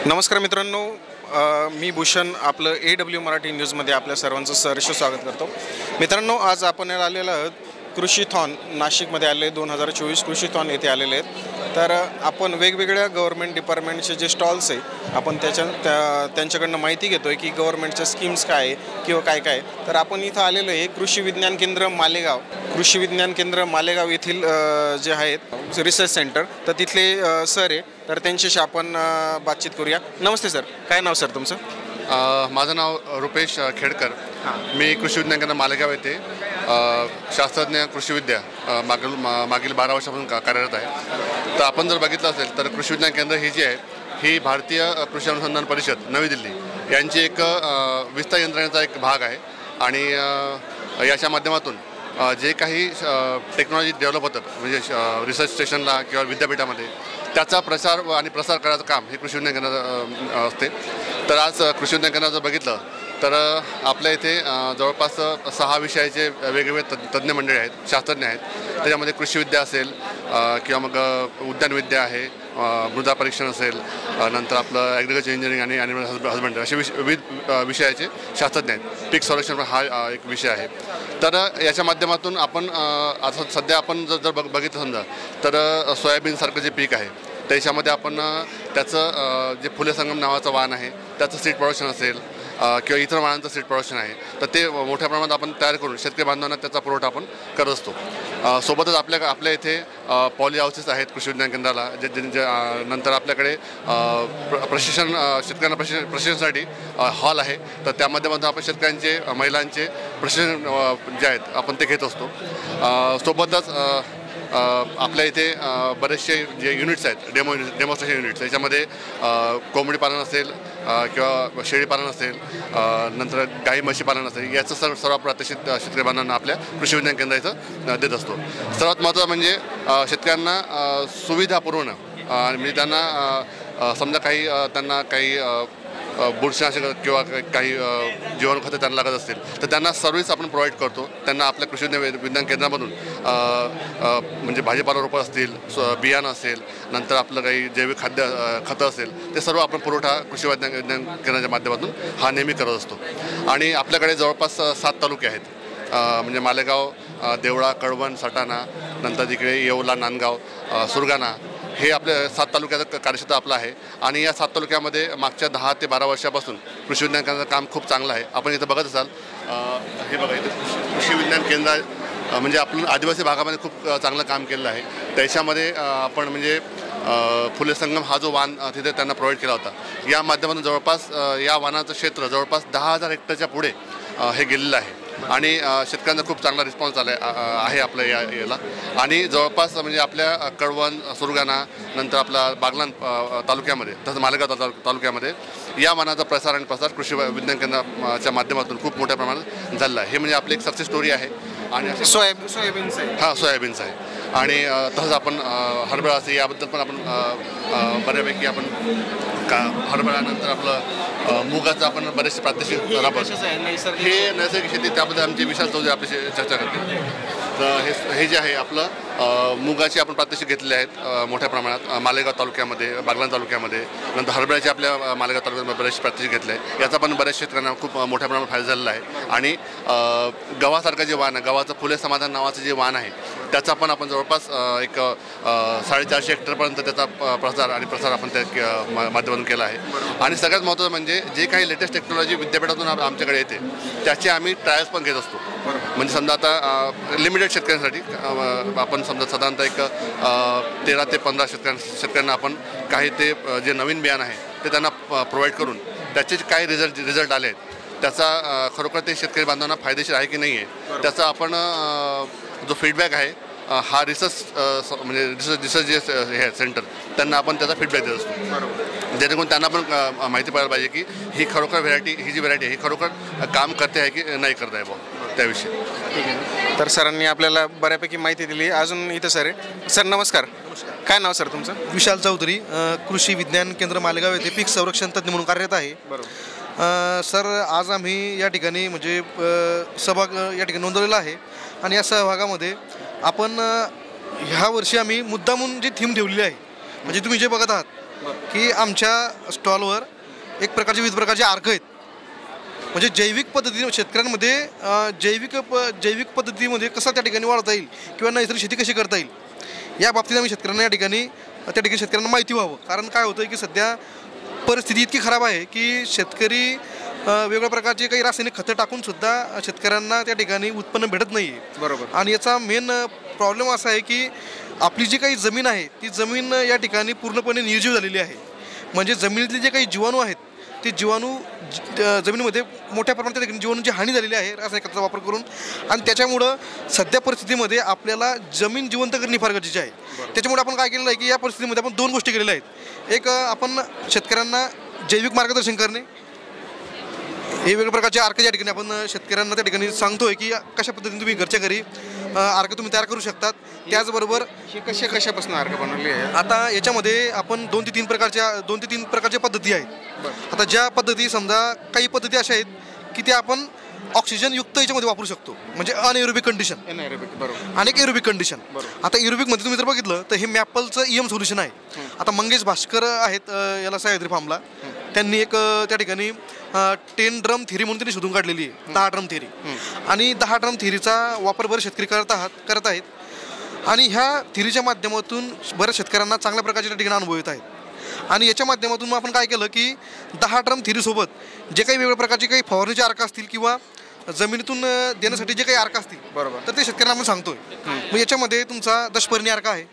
नमस्कार मित्रांनो, मी भूषण आपलं AW मराठी न्यूजमध्ये आपल्या सर्वांचं सहर्ष स्वागत करतो. मित्रांनो, आज आपण आलेलो आहोत कृषीथॉन नाशिकमध्ये आले 2024 कृषीथॉन येथे आलेले आहेत. तर आपण वेगवेगळ्या गव्हर्नमेंट डिपार्टमेंटचे जे स्टॉल्स आहे आपण त्यांच्याकडनं माहिती घेतो आहे की गव्हर्नमेंटच्या स्कीम्स काय आहे किंवा काय काय. तर आपण इथं आलेलो आहे कृषी विज्ञान केंद्र मालेगाव येथील जे आहेत रिसर्च सेंटर, तर तिथले सर आहे. तर त्यांच्याशी आपण बातचीत करूया. नमस्ते सर, काय नाव सर तुमचं? माझं नाव रुपेश खेडकर. मी कृषी विज्ञान केंद्र मालेगाव येथे शास्त्रज्ञ कृषीविद्या मागील 12 वर्षापासून कार्यरत आहे. तर आपण जर बघितलं असेल तर कृषी विज्ञान केंद्र ही जी आहे ही भारतीय कृषी अनुसंधान परिषद नवी दिल्ली यांची एक विस्तार यंत्रणेचा एक भाग आहे. आणि याच्या माध्यमातून जे काही टेक्नॉलॉजी डेव्हलप होतात म्हणजे रिसर्च स्टेशनला किंवा विद्यापीठामध्ये त्याचा प्रसार करायचं काम हे कृषी विज्ञान केंद्र असते. तर आज कृषी विज्ञान केंद्राचं बघितलं तर आपल्या इथे जवळपास 6 विषयाचे वेगवेगळे तज्ज्ञ मंडळी आहेत, शास्त्रज्ञ आहेत. त्याच्यामध्ये कृषीविद्या असेल किंवा मग उद्यानविद्या आहे, मृदा परीक्षण असेल, नंतर आपलं ॲग्रिकल्चर इंजिनिअरिंग आणि ॲनिमल हजबंडरी असे विविध विषयाचे शास्त्रज्ञ आहेत. पीक संरक्षण हा एक विषय आहे. तर याच्या माध्यमातून आपण आता सध्या आपण जर बघितलं समजा तर सोयाबीनसारखं जे पीक आहे त्याच्यामध्ये आपण त्याचं जे फुले संगम नावाचं वाण आहे त्याचं सीड प्रोडक्शन असेल किंवा इतर वाणांचं सीड प्रोडक्शन आहे तर ते मोठ्या प्रमाणात आपण तयार करून शेतकरी बांधवांना त्याचा पुरवठा आपण करत असतो. सोबतच आपल्या इथे पॉली हाऊसेस आहेत कृषी विज्ञान केंद्राला नंतर आपल्याकडे शेतकऱ्यांना प्रशिक्षणासाठी हॉल आहे. तर त्या माध्यमातून आपण शेतकऱ्यांचे महिलांचे प्रशिक्षण जे आहेत आपण ते घेत असतो. सोबतच आपल्या इथे बरेचसे जे युनिट्स आहेत डेमॉन्स्ट्रेशन युनिट्स त्याच्यामध्ये कोंबडी पालन असेल किंवा शेळी पालन असेल, नंतर गाई म्हशी पालन असेल, याचं सर्व प्रात्यक्षिक शेतकरी बांधवांना आपल्या कृषी विज्ञान केंद्र इथं देत असतो. सर्वात महत्त्वाचं म्हणजे शेतकऱ्यांना सुविधा पुरवणं. म्हणजे समजा त्यांना काही बुरशीनाशक किंवा काही जीवाणूखतं त्यांना लागत असतील तर त्यांना सर्व्हिस आपण प्रोव्हाइड करतो. त्यांना आपल्या कृषी विज्ञान केंद्रामधून म्हणजे भाजीपाला रोपं असतील, बियाणं असेल, नंतर आपलं काही जैविक खतं असेल ते सर्व आपण पुरवठा कृषी विज्ञान केंद्राच्या माध्यमातून हा नेहमी करत असतो. आणि आपल्याकडे जवळपास 7 तालुके आहेत. म्हणजे मालेगाव, देवळा, कळवण, सटाणा, नंतर तिकडे येवला, नांदगाव, सुरगाणा हे आपल्या 7 तालुक्याचं कार्यक्षेत्र आपलं आहे. आणि या 7 तालुक्यामध्ये मागच्या 10 ते 12 वर्षापासून कृषी विज्ञान केंद्राचं काम खूप चांगलं आहे. आपण इथं बघत असाल हे बघा इथं कृषी विज्ञान केंद्र म्हणजे आपण आदिवासी भागामध्ये खूप चांगलं काम केलेलं आहे. त्याच्यामध्ये आपण म्हणजे फुले संगम हा जो वाण तिथे त्यांना प्रोव्हाइड केला होता या माध्यमातून जवळपास या वाणाचं क्षेत्र जवळपास 10,000 हेक्टरच्या पुढे हे गेलेलं आहे. आणि शेतकऱ्यांचा खूप चांगला रिस्पॉन्स आहे आपल्या याला. आणि जवळपास म्हणजे आपल्या कळवण, सुरगाणा, नंतर आपला बागलाण तालुक्यामध्ये तसंच मालेगाव तालुक्यामध्ये या वाणाचा प्रसार कृषी विज्ञान केंद्राच्या माध्यमातून खूप मोठ्या प्रमाणात झालेला आहे. हे म्हणजे आपली एक सक्सेस स्टोरी आहे. आणि सोयाबीनचं आहे. सोयाबीनचं आहे. आणि तसंच आपण हरभरा असेल याबद्दल पण आपण बऱ्यापैकी आपण हरभऱ्यानंतर आपलं मुगाचं आपण बरेचसे प्रात्यक्षिक हे नैसर्गिक शेती त्याबद्दल आमची विशाल चौधरी आपली चर्चा करते. तर हे जे आहे आपलं मुगाचे आपण प्रात्यक्षिक घेतलेले आहेत मोठ्या प्रमाणात मालेगाव तालुक्यामध्ये, बागलाण तालुक्यामध्ये. नंतर हरभऱ्याचे आपल्या मालेगाव तालुक्यामध्ये बरेचसे प्रात्यक्षिक घेतले आहे. याचा पण बऱ्याच शेतकऱ्यांना खूप मोठ्या प्रमाणात फायदा झालेला आहे. आणि गव्हासारखं जे वाण आहे, गव्हाचं फुले समाधान नावाचं जे वाण आहे त्याचा पण आपण जवळपास एक 450 हेक्टरपर्यंत त्याचा प्रसार आपण त्या माध्यमातून केला आहे. आणि सगळ्यात महत्त्वाचं म्हणजे जे काही लेटेस्ट टेक्नॉलॉजी विद्यापीठातून आमच्याकडे येते त्याचे आम्ही ट्रायल्स पण घेत असतो. म्हणजे समजा आता लिमिटेड शेतकऱ्यांसाठी आपण समजा साधारणतः एक 13 ते 15 शेतकऱ्यांना आपण काही ते जे नवीन बियाणं आहे ते त्यांना प्रोव्हाइड करून त्याचे काही रिझल्ट आले आहेत त्याचा खरोखर ते शेतकरी बांधवांना फायदेशीर आहे की नाही आहे त्याचा आपण जो फीडबॅक आहे हा रिसर्च जे हे सेंटर त्यांना आपण त्याचा फीडबॅक देत असतो. जेणेकरून त्यांना पण माहिती पडायला पाहिजे की ही खरोखर ही जी व्हरायटी आहे ही खरोखर काम करते आहे की नाही करत आहे बुवा त्याविषयी. ठीक आहे. तर सरांनी आपल्याला बऱ्यापैकी माहिती दिली. अजून इथं सर आहे. सर नमस्कार. काय नाव सर तुमचं? विशाल चौधरी, कृषी विज्ञान केंद्र मालेगाव येथे पीक संरक्षण तज्ज्ञ म्हणून कार्यरत आहे. बरोबर सर, आज आम्ही या ठिकाणी म्हणजे सहभाग या ठिकाणी नोंदवलेला आहे. आणि या सहभागामध्ये आपण ह्या वर्षी आम्ही मुद्दामून जी थीम ठेवलेली आहे म्हणजे तुम्ही जे बघत आहात की आमच्या स्टॉलवर एक प्रकारचे विविध प्रकारचे अर्क आहेत. म्हणजे जैविक पद्धतीने शेतकऱ्यांमध्ये जैविक पद्धतीमध्ये कसं त्या ठिकाणी वाढवता येईल किंवा नैसर्गिक शेती कशी करता येईल या बाबतीत आम्ही शेतकऱ्यांना या ठिकाणी शेतकऱ्यांना माहिती व्हावं. कारण काय होतं की सध्या परिस्थिती इतकी खराब आहे की शेतकरी वेगवेगळ्या प्रकारचे काही रासायनिक खतं टाकूनसुद्धा शेतकऱ्यांना त्या ठिकाणी उत्पन्न भेटत नाही आहे. बरोबर. आणि याचा मेन प्रॉब्लेम असा आहे की आपली जी काही जमीन आहे ती जमीन या ठिकाणी पूर्णपणे निर्जीव झालेली आहे. म्हणजे जमिनीतले जे काही जीवाणू आहेत ते जीवाणू जमिनीमध्ये मोठ्या प्रमाणात त्या ठिकाणी जीवाणूंची हानी झालेली आहे रासायनिक खताचा वापर करून. आणि त्याच्यामुळं सध्या परिस्थितीमध्ये आपल्याला जमीन जिवंत करणे फार गरजेचे आहे. त्याच्यामुळे आपण काय केलेलं आहे की या परिस्थितीमध्ये आपण 2 गोष्टी केलेल्या आहेत. एक आपण शेतकऱ्यांना जैविक मार्गदर्शन करणे, हे वेगवेगळ्या प्रकारचे अर्क या ठिकाणी आपण शेतकऱ्यांना त्या ठिकाणी सांगतोय की कशा पद्धतीने तुम्ही घरच्या घरी अर्क तुम्ही तयार करू शकतात. त्याचबरोबर कशापासून अर्क बनवली आहे? आता याच्यामध्ये आपण 2 ते 3 प्रकारच्या पद्धती आहेत. आता ज्या पद्धती समजा काही पद्धती अशा आहेत की त्या आपण ऑक्सिजनयुक्त याच्यामध्ये वापरू शकतो, म्हणजे अनएरोबिक कंडिशन, आणि एक एरोबिक कंडिशन. आता एरोबिकमध्ये तुम्ही जर बघितलं तर हे मॅपलचं EM सोल्युशन आहे. आता मंगेश भास्कर आहेत याला सह्याद्री फार्मला, त्यांनी एक त्या ठिकाणी 10 ड्रम थेरी म्हणून त्यांनी शोधून काढलेली आहे, 10 ड्रम थेरी. आणि 10 ड्रम थेरीचा वापर बरेच शेतकरी करत आहेत. आणि ह्या थेरीच्या माध्यमातून बऱ्याच शेतकऱ्यांना चांगल्या प्रकारचे त्या ठिकाणी अनुभव येत आहेत. आणि याच्या माध्यमातून आपण काय केलं की 10 ड्रम थेरीसोबत जे काही वेगवेगळ्या प्रकारचे काही फवारणीचे अर्क असतील किंवा जमिनीतून देण्यासाठी जे काही अर्क असतील, बरोबर, तर ते शेतकऱ्यांना आपण सांगतोय. मग याच्यामध्ये तुमचा दशपर्णी अर्क आहे.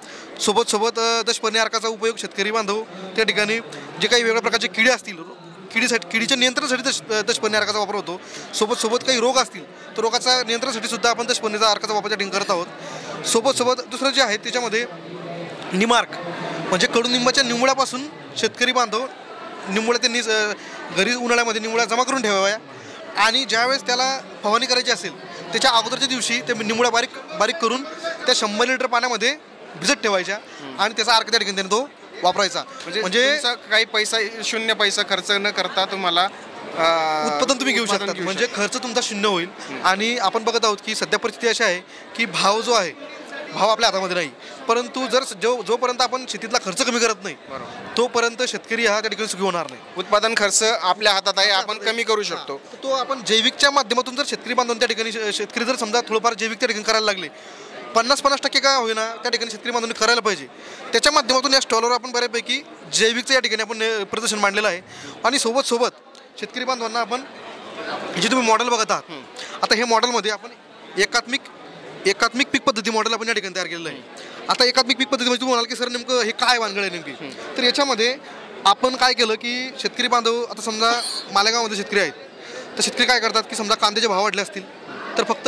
सोबत दशपर्णी अर्काचा उपयोग शेतकरी बांधव त्या ठिकाणी जे काही वेगवेगळ्या प्रकारचे किडे असतील, किडीच्या नियंत्रणासाठी दशपर्णी अर्काचा वापर होतो. सोबत काही रोग असतील तर रोगाच्या नियंत्रणासाठी सुद्धा आपण दशपर्णीचा अर्काचा वापर त्या ठिकाणी करत आहोत. सोबत दुसरं जे आहे त्याच्यामध्ये निमार्क, म्हणजे कडुनिंबाच्या निमुळ्यापासून शेतकरी बांधव निमुळ्या त्यांनी घरी उन्हाळ्यामध्ये निमुळ्या जमा करून ठेवाव्या. आणि ज्यावेळेस त्याला फवारणी करायची असेल त्याच्या अगोदरच्या दिवशी ते निमुळ्या बारीक करून त्या 100 लिटर पाण्यामध्ये भिजत ठेवायच्या आणि त्याचा अर्क त्या ठिकाणी तो वापरायचा. म्हणजे काही शून्य पैसा खर्च न करता तुम्हाला उत्पादन तुम्ही घेऊ शकता. म्हणजे खर्च तुमचा शून्य होईल. आणि आपण बघत आहोत की सध्या परिस्थिती अशी आहे की भाव आपल्या हातामध्ये नाही, परंतु जोपर्यंत आपण शेतीतला खर्च कमी करत नाही तोपर्यंत शेतकरी हा त्या ठिकाणी सुखी होणार नाही. उत्पादन खर्च आपल्या हातात आहे, आपण कमी करू शकतो. तो आपण जैविकच्या माध्यमातून जर शेतकरी बांधून त्या ठिकाणी शेतकरी जर समजा थोडंफार जैविक त्या ठिकाणी करायला लागले, 50% काय होईना त्या ठिकाणी शेतकरी बांधवांनी करायला पाहिजे. त्याच्या माध्यमातून या स्टॉलवर आपण बऱ्यापैकी जैविकचं या ठिकाणी आपण प्रदर्शन मांडलेलं आहे. आणि सोबत शेतकरी बांधवांना आपण जे तुम्ही मॉडेल बघत आहात, आता हे मॉडेलमध्ये आपण एकात्मिक पीक पद्धती मॉडेल आपण या ठिकाणी तयार केलेलं आहे. आता एकात्मिक पीक पद्धती म्हणजे तुम्ही म्हणाल की सर नेमकं हे काय वानगड आहे नेमकी, तर याच्यामध्ये आपण काय केलं की शेतकरी बांधव, आता समजा मालेगावमध्ये शेतकरी आहेत, तर शेतकरी काय करतात की समजा कांद्याचे भाव वाढले असतील तर फक्त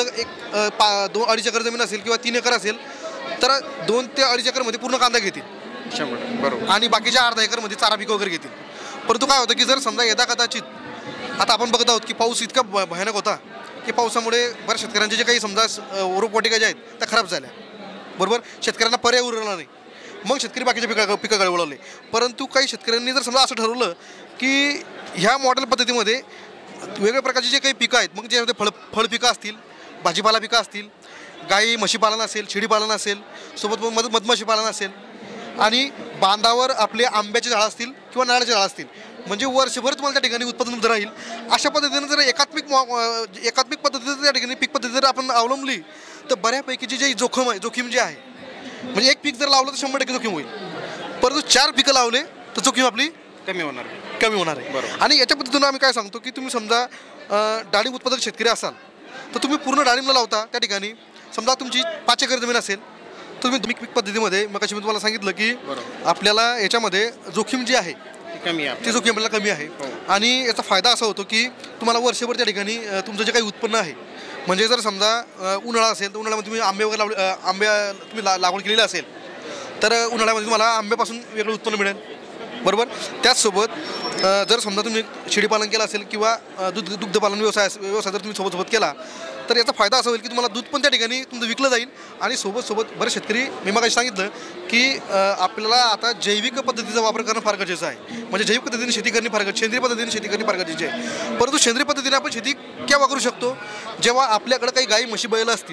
2-2.5 एकर जमीन असेल किंवा 3 एकर असेल तर 2 ते 2.5 एकरमध्ये पूर्ण कांदा घेतील, बरोबर, आणि बाकीच्या अर्धा एकरमध्ये चारा पीक वगैरे घेतील. परंतु काय होतं की जर समजा यदाकदाचित आता आपण बघत आहोत की पाऊस इतका भयानक होता की पावसामुळे बऱ्याच शेतकऱ्यांचे जे काही समजा रोपवाटिका ज्या आहेत त्या खराब झाल्या, बरोबर, शेतकऱ्यांना पर्याय उरला नाही. मग शेतकरी बाकीच्या पिकाकडे वळवले. परंतु काही शेतकऱ्यांनी जर समजा असं ठरवलं की ह्या मॉडेल पद्धतीमध्ये वेगवेगळ्या प्रकारचे जे काही पिकं आहेत, मग ज्यामध्ये फळ पिकं असतील, भाजीपाला पिकं असतील, गाई म्हशी पालन असेल, शेळी पालन असेल, सोबत मधमाशी पालन असेल, आणि बांधावर आपले आंब्याचे झाडं असतील किंवा नारळाचे झाडं असतील, म्हणजे वर्षभर तुम्हाला त्या ठिकाणी उत्पादन होत राहील. अशा पद्धतीने जर एकात्मिक पद्धतीने त्या ठिकाणी पीक पद्धती जर आपण अवलंबली तर बऱ्यापैकीची जी जोखीम जी आहे, म्हणजे एक पीक जर लावलं तर 100% जोखीम होईल, परंतु 4 पिकं लावले तर जोखीम आपली कमी होणार आहे. आणि याच्या पद्धतीनं आम्ही काय सांगतो की तुम्ही समजा डाळिंब उत्पादक शेतकरी असाल तर तुम्ही पूर्ण डाळिंब लावता त्या ठिकाणी. समजा तुमची 5 एकर जमीन असेल तुम्ही पीक पद्धतीमध्ये, मग मी तुम्हाला सांगितलं की आपल्याला याच्यामध्ये जोखीम जी आहे ती जोखीम आपल्याला कमी आहे. आणि याचा फायदा असा होतो की तुम्हाला वर्षभर त्या ठिकाणी तुमचं जे काही उत्पन्न आहे, म्हणजे जर समजा उन्हाळा असेल तर उन्हाळ्यामध्ये तुम्ही आंबे वगैरे तुम्ही लागवड केलेली असेल तर उन्हाळ्यामध्ये तुम्हाला आंब्यापासून वेगळं उत्पन्न मिळेल, बरोबर. त्याचसोबत जर समजा तुम्ही शेळीपालन केलं असेल किंवा दुग्धपालन व्यवसाय जर तुम्ही सोबत केला तर याचा फायदा असा होईल की तुम्हाला दूध पण त्या ठिकाणी तुमचं विकलं जाईल. आणि सोबत बरेच शेतकरी, मी मगाशी सांगितलं की आपल्याला आता जैविक पद्धतीचा वापर करणं फार गरजेचं आहे. म्हणजे जैविक पद्धतीने शेती करणे सेंद्रिय पद्धतीने शेती करणे फार गरजेची आहे. परंतु सेंद्रिय पद्धतीने आपण शेती केव्हा करू शकतो, जेव्हा आपल्याकडे काही गाई म्हशी बैल असतील.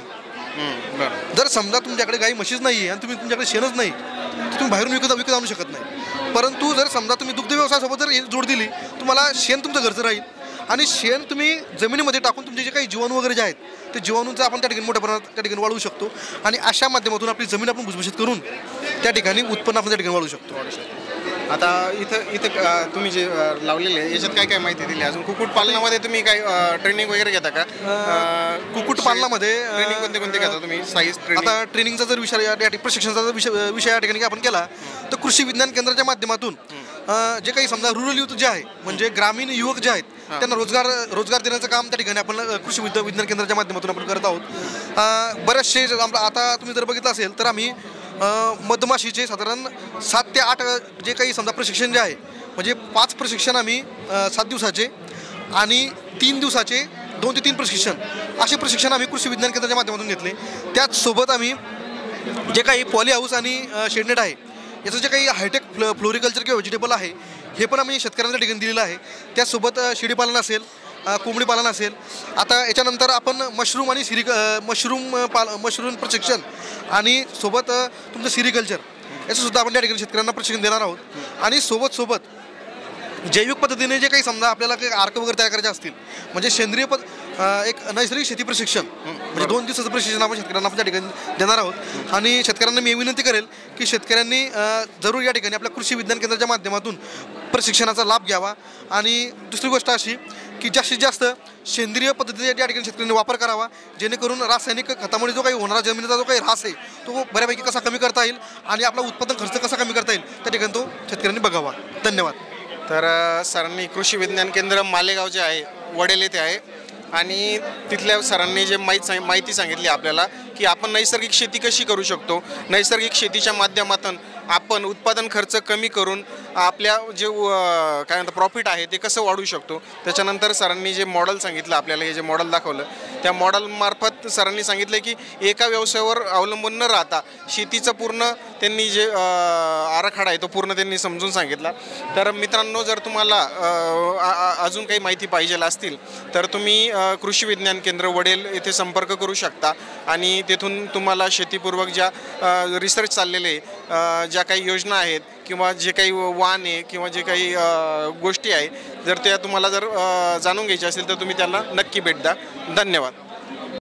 जर समजा तुमच्याकडे गाई म्हशीच नाही आहे आणि तुमच्याकडे शेणच नाही तर तुम्ही बाहेरून विकत आणू शकत नाही. परंतु जर समजा तुम्ही दुग्ध व्यवसायासोबत जर जोड दिली, तुम्हाला शेण तुमचं घरचं राहील आणि शेण तुम्ही जमिनीमध्ये टाकून तुमचे जे काही जीवाणू वगैरे जे आहेत ते जीवाणूंचा आपण त्या ठिकाणी मोठ्या प्रमाणात त्या ठिकाणी वाढवू शकतो आणि अशा माध्यमातून आपली जमीन आपण भुसभुशीत करून त्या ठिकाणी उत्पन्न आपण त्या ठिकाणी वाढवू शकतो. आता इथं तुम्ही जे लावलेले आहे याच्यात काय काय माहिती दिली? अजून कुक्कुटपालनामध्ये तुम्ही काय ट्रेनिंग वगैरे घेता का? कुक्कुटपालनामध्ये ट्रेनिंग कोणते घेता तुम्ही? Size training? आता ट्रेनिंगचा जर विषय प्रशिक्षणाचा जर विषय या ठिकाणी आपण केला तर कृषी विज्ञान केंद्राच्या माध्यमातून जे काही समजा रुरल युथ जे आहे म्हणजे ग्रामीण युवक जे आहेत त्यांना रोजगार देण्याचं काम त्या ठिकाणी आपण कृषी विज्ञान केंद्राच्या माध्यमातून आपण करत आहोत. बरेचसे आता तुम्ही जर बघितलं असेल तर आम्ही मधमाशीचे साधारण 7 ते 8 जे काही समजा प्रशिक्षण जे आहे म्हणजे 5 प्रशिक्षण आम्ही 7 दिवसाचे आणि 3 दिवसाचे 2 ते 3 प्रशिक्षण असे प्रशिक्षण आम्ही कृषी विज्ञान केंद्राच्या माध्यमातून घेतले. त्याचसोबत आम्ही जे काही पॉली हाऊस आणि शेडनेट आहे याचं जे काही हायटेक फ्लोरिकल्चर किंवा व्हेजिटेबल आहे हे पण आम्ही शेतकऱ्यांच्या ठिकाणी दिलेलं आहे. त्याचसोबत शेळीपालन असेल, कोंबडी पालन असेल. आता याच्यानंतर आपण मशरूम आणि मशरूम प्रशिक्षण आणि सोबत तुमचं सिरिकल्चर याचंसुद्धा आपण त्या ठिकाणी शेतकऱ्यांना प्रशिक्षण देणार आहोत. आणि सोबत जैविक पद्धतीने जे काही समजा आपल्याला काही अर्क वगैरे तयार करायचे असतील म्हणजे सेंद्रिय एक नैसर्गिक शेती प्रशिक्षण म्हणजे 2 दिवसाचं प्रशिक्षण आपण शेतकऱ्यांना आपण त्या ठिकाणी देणार आहोत. आणि शेतकऱ्यांना मी विनंती करेल की शेतकऱ्यांनी जरूर या ठिकाणी आपल्या कृषी विज्ञान केंद्राच्या माध्यमातून प्रशिक्षणाचा लाभ घ्यावा. आणि दुसरी गोष्ट अशी की जास्तीत जास्त सेंद्रिय पद्धतीचा त्या ठिकाणी शेतकऱ्यांनी वापर करावा जेणेकरून रासायनिक खतामुळे जो काही होणारा जमिनीचा जो काही ऱ्हास आहे तो बऱ्यापैकी कसा कमी करता येईल आणि आपला उत्पादन खर्च कसा कमी करता येईल त्या ठिकाणी तो शेतकऱ्यांनी बघावा. धन्यवाद. तर सरांनी कृषी विज्ञान केंद्र मालेगाव जे आहे वडेल येथे आहे आणि तिथल्या सरांनी जे माहिती सांगितली आपल्याला की आपण नैसर्गिक शेती कशी करू शकतो, नैसर्गिक शेतीच्या माध्यमातून आपण उत्पादन खर्च कमी करून आपल्या जे काय म्हणतात प्रॉफिट आहे ते कसं वाढवू शकतो. त्याच्यानंतर सरांनी जे मॉडेल सांगितलं आपल्याला, हे जे मॉडेल दाखवलं त्या मॉडेलमार्फत सरांनी सांगितलं की एका व्यवसायावर अवलंबून न राहता शेतीचं पूर्ण त्यांनी जे आराखडा आहे तो पूर्ण त्यांनी समजून सांगितला. तर मित्रांनो, जर तुम्हाला अजून काही माहिती पाहिजे असतील तर तुम्ही कृषी विज्ञान केंद्र वडेल येथे संपर्क करू शकता आणि तेथून तुम्हाला शेतीपूर्वक ज्या रिसर्च चाललेले ज्या काही योजना आहेत किंवा जे काही वाण आहे किंवा जे काही गोष्टी आहे जर त्या तुम्हाला जर जाणून घ्यायच्या असतील तर तुम्ही त्यांना नक्की भेट द्या. धन्यवाद.